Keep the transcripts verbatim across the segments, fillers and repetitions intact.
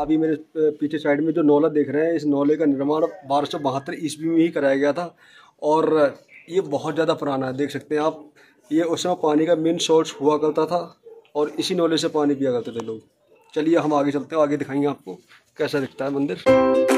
अभी मेरे पीछे साइड में जो नौला देख रहे हैं, इस नौले का निर्माण बारह सौ बहत्तर ईस्वी में ही कराया गया था और ये बहुत ज़्यादा पुराना है। देख सकते हैं आप, ये उस समय पानी का मेन सोर्स हुआ करता था और इसी नौले से पानी पिया करते थे लोग। चलिए हम आगे चलते हैं, आगे दिखाएंगे आपको कैसा दिखता है मंदिर।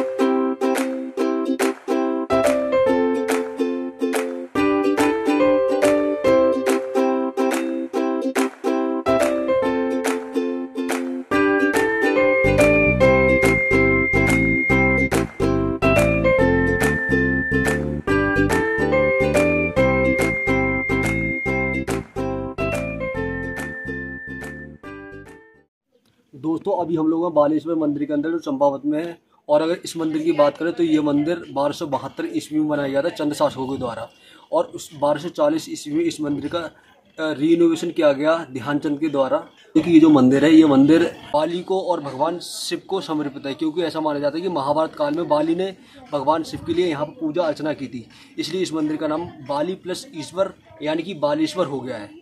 दोस्तों अभी हम लोग हैं बालेश्वर मंदिर के अंदर जो चंपावत में है, और अगर इस मंदिर की बात करें तो ये मंदिर बारह सौ बहत्तर ईस्वी में बनाया गया था चंद शासकों के द्वारा, और उस बारह सौ चालीस ईस्वी में इस मंदिर का रीइनोवेशन किया गया ध्यानचंद के द्वारा। क्योंकि ये जो मंदिर है, ये मंदिर बाली को और भगवान शिव को समर्पित है, क्योंकि ऐसा माना जाता है कि महाभारत काल में बाली ने भगवान शिव के लिए यहाँ पर पूजा अर्चना की थी, इसलिए इस मंदिर का नाम बाली प्लस ईश्वर यानी कि बालेश्वर हो गया है।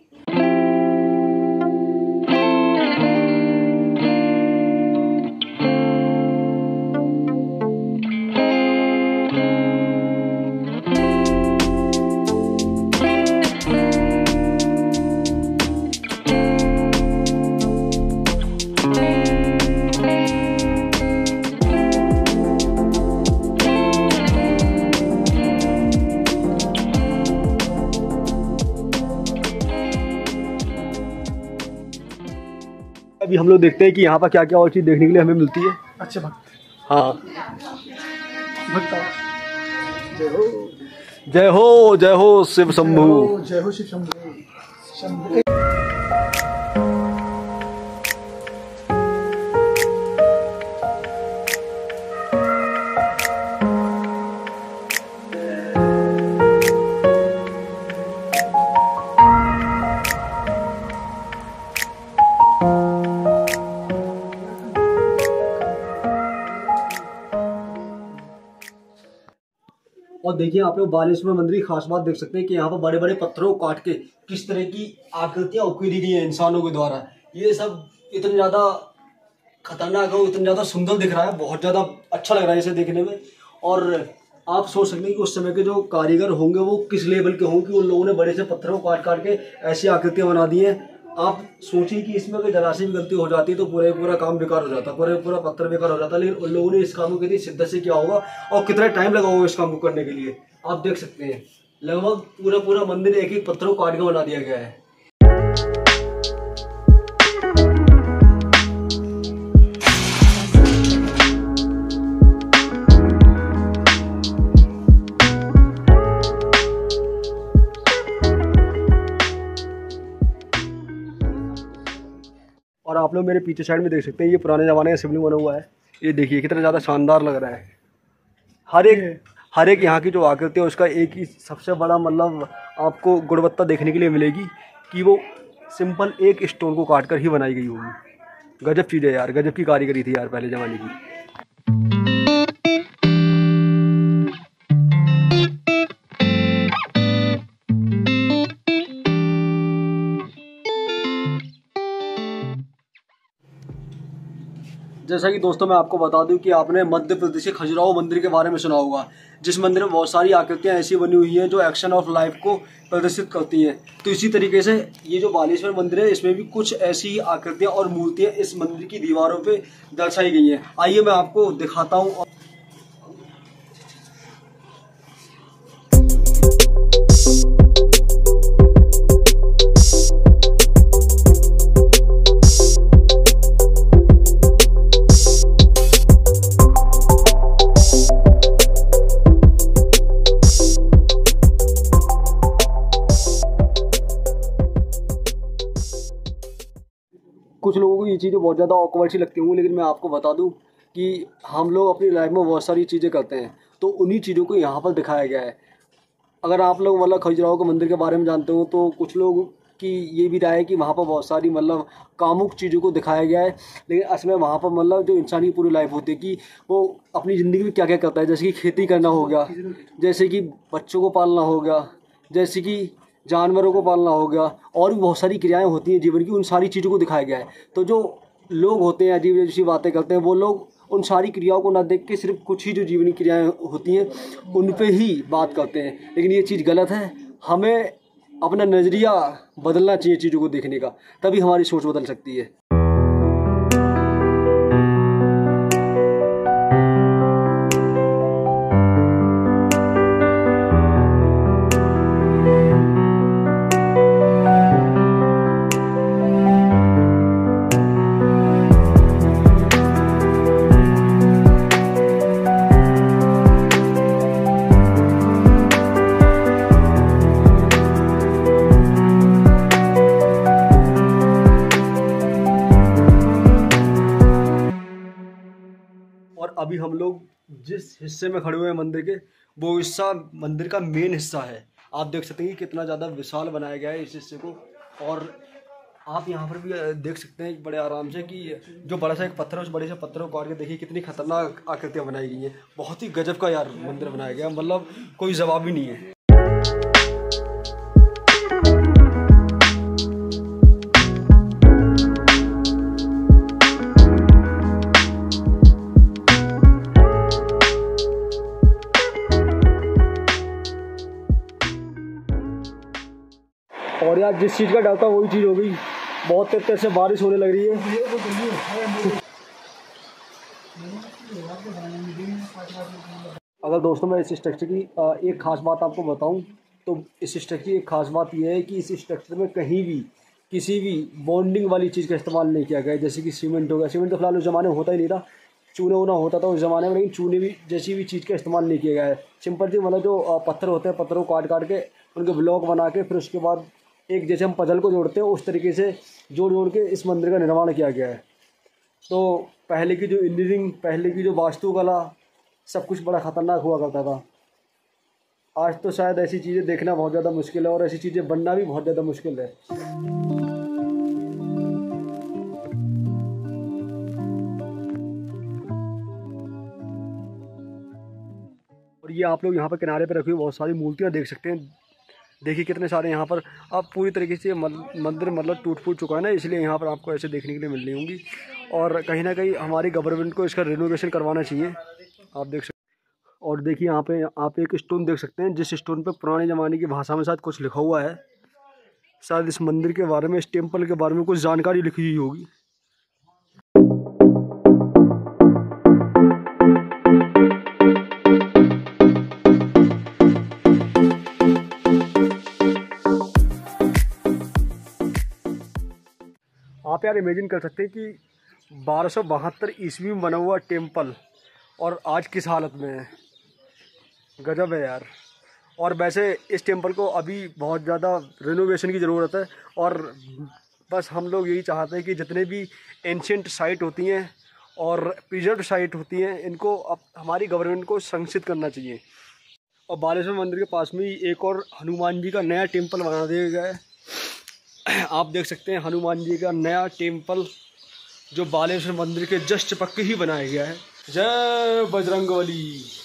अभी हम लोग देखते हैं कि यहाँ पर क्या क्या और चीज़ देखने के लिए हमें मिलती है। अच्छे भक्त, हाँ भक्त जय हो जय हो जय हो शिव शंभु, जय हो शिव शंभु शंभु। और देखिए आप लोग बालेश्वर मंदिर की खास बात देख सकते हैं कि यहाँ पर बड़े बड़े पत्थरों को काट के किस तरह की आकृतियाँ उकेरी गई हैं इंसानों के द्वारा। ये सब इतने ज़्यादा खतरनाक है, इतना ज़्यादा सुंदर दिख रहा है, बहुत ज़्यादा अच्छा लग रहा है इसे देखने में। और आप सोच सकते हैं कि उस समय के जो कारीगर होंगे वो किस लेवल के होंगे, उन लोगों ने बड़े से पत्थरों को काट काट के ऐसी आकृतियाँ बना दी हैं। आप सोचिए कि इसमें अगर जरा सी भी गलती हो जाती है तो पूरा पूरा काम बेकार हो जाता, पूरा पूरा पत्थर बेकार हो जाता। लेकिन उन लोगों ने इस काम को कितनी शिद्दत से किया होगा और कितना टाइम लगा होगा इस काम को करने के लिए, आप देख सकते हैं। लगभग पूरा पूरा मंदिर एक एक पत्थरों को काट के बना दिया गया है। और आप लोग मेरे पीछे साइड में देख सकते हैं, ये पुराने ज़माने का शिवलिंग बना हुआ है। ये देखिए कितना ज़्यादा शानदार लग रहा है। हर एक हर एक यहाँ की जो आकृति है उसका एक ही सबसे बड़ा मतलब आपको गुणवत्ता देखने के लिए मिलेगी कि वो सिंपल एक स्टोन को काट कर ही बनाई गई होगी। गजब चीज़ है यार, गजब की कारीगरी थी यार पहले ज़माने की। जैसा कि दोस्तों मैं आपको बता दूं कि आपने मध्य प्रदेश के खजुराहो मंदिर के बारे में सुना होगा, जिस मंदिर में बहुत सारी आकृतियां ऐसी बनी हुई हैं जो एक्शन ऑफ लाइफ को प्रदर्शित करती हैं। तो इसी तरीके से ये जो बालेश्वर मंदिर है, इसमें भी कुछ ऐसी आकृतियां और मूर्तियां इस मंदिर की दीवारों पे दर्शाई गई हैं। आइए मैं आपको दिखाता हूँ। कुछ लोगों को ये चीज़ें बहुत ज़्यादा ऑकवर्ड सी लगती होंगी, लेकिन मैं आपको बता दूं कि हम लोग अपनी लाइफ में बहुत सारी चीज़ें करते हैं, तो उन्हीं चीज़ों को यहाँ पर दिखाया गया है। अगर आप लोग मतलब खजुराहो के मंदिर के बारे में जानते हो तो कुछ लोग की ये भी राय है कि वहाँ पर बहुत सारी मतलब कामुक चीज़ों को दिखाया गया है, लेकिन असल में वहाँ पर मतलब जो इंसान की पूरी लाइफ होती है कि वो अपनी ज़िंदगी में क्या क्या करता है। जैसे कि खेती करना हो गया, जैसे कि बच्चों को पालना हो गया, जैसे कि जानवरों को पालना हो गया, और भी बहुत सारी क्रियाएं होती हैं जीवन की, उन सारी चीज़ों को दिखाया गया है। तो जो लोग होते हैं अजीब अजीब सी बातें करते हैं, वो लोग उन सारी क्रियाओं को ना देख के सिर्फ कुछ ही जो जीवनी क्रियाएं होती हैं उन पे ही बात करते हैं, लेकिन ये चीज़ गलत है। हमें अपना नज़रिया बदलना चाहिए चीज़ों को देखने का, तभी हमारी सोच बदल सकती है। और अभी हम लोग जिस हिस्से में खड़े हुए हैं मंदिर के, वो हिस्सा मंदिर का मेन हिस्सा है। आप देख सकते हैं कि कितना ज़्यादा विशाल बनाया गया है इस हिस्से को। और आप यहाँ पर भी देख सकते हैं बड़े आराम से कि जो बड़ा सा एक पत्थर है, उस बड़े से पत्थर को काट के देखिए कितनी खतरनाक आकृतियाँ बनाई गई हैं। बहुत ही गजब का यार मंदिर बनाया गया, मतलब कोई जवाब ही नहीं है। और यार जिस चीज़ का डर था वही चीज़ हो गई, बहुत तेज तेज से बारिश होने लग रही है। अगर दोस्तों मैं इस स्ट्रक्चर की एक ख़ास बात आपको बताऊं तो इस स्ट्रक्चर की एक ख़ास बात यह है कि इस स्ट्रक्चर में कहीं भी किसी भी बॉन्डिंग वाली चीज़ का इस्तेमाल नहीं किया गया, जैसे कि सीमेंट हो गया। सीमेंट तो फिलहाल उस ज़माने में होता ही नहीं था, चूने वूना होता था उस ज़माने में, लेकिन चूने भी जैसी भी चीज़ का इस्तेमाल नहीं किया गया है। सिंपल सी मतलब जो पत्थर होते हैं, पत्थरों को काट काट के उनके ब्लॉक बना के फिर उसके बाद एक जैसे हम पजल को जोड़ते हैं उस तरीके से जोड़ जोड़ के इस मंदिर का निर्माण किया गया है। तो पहले की जो इंजीनियरिंग, पहले की जो वास्तुकला, सब कुछ बड़ा ख़तरनाक हुआ करता था। आज तो शायद ऐसी चीज़ें देखना बहुत ज़्यादा मुश्किल है और ऐसी चीज़ें बनना भी बहुत ज़्यादा मुश्किल है। और ये आप लोग यहाँ पर किनारे पर रखी हुई बहुत सारी मूर्तियाँ देख सकते हैं। देखिए कितने सारे यहाँ पर अब पूरी तरीके से मंदिर मतलब टूट फूट चुका है ना, इसलिए यहाँ पर आपको ऐसे देखने के लिए मिल रही होंगी। और कहीं ना कहीं हमारी गवर्नमेंट को इसका रिनोवेशन करवाना चाहिए। आप देख सकते हैं। और देखिए यहाँ पे आप एक स्टोन देख सकते हैं, जिस स्टोन पे पुराने ज़माने की भाषा में शायद कुछ लिखा हुआ है। शायद इस मंदिर के बारे में, इस टेम्पल के बारे में कुछ जानकारी लिखी हुई होगी। आप यार इमेजिन कर सकते हैं कि बारह सौ बहत्तर ईस्वी में बना हुआ टेम्पल और आज किस हालत में है। गजब है यार। और वैसे इस टेम्पल को अभी बहुत ज़्यादा रिनोवेशन की ज़रूरत है। और बस हम लोग यही चाहते हैं कि जितने भी एंशिएंट साइट होती हैं और प्रिजर्व्ड साइट होती हैं, इनको अब हमारी गवर्नमेंट को संरक्षित करना चाहिए। और बालेश्वर मंदिर के पास में ही एक और हनुमान जी का नया टेम्पल बना दिया गया है। आप देख सकते हैं हनुमान जी का नया टेम्पल जो बालेश्वर मंदिर के जस्ट पक्के ही बनाया गया है। जय बजरंगबली।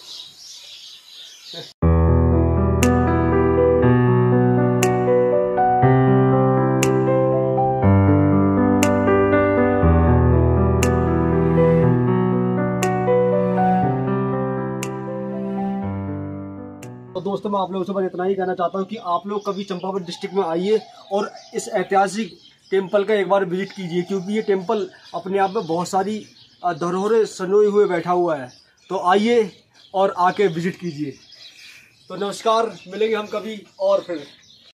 तो दोस्तों मैं आप लोगों से बस इतना ही कहना चाहता हूँ कि आप लोग कभी चंपावत डिस्ट्रिक्ट में आइए और इस ऐतिहासिक टेम्पल का एक बार विजिट कीजिए, क्योंकि ये टेम्पल अपने आप में बहुत सारी धरोहरें संजोए हुए बैठा हुआ है। तो आइए और आके विजिट कीजिए। तो नमस्कार, मिलेंगे हम कभी और फिर।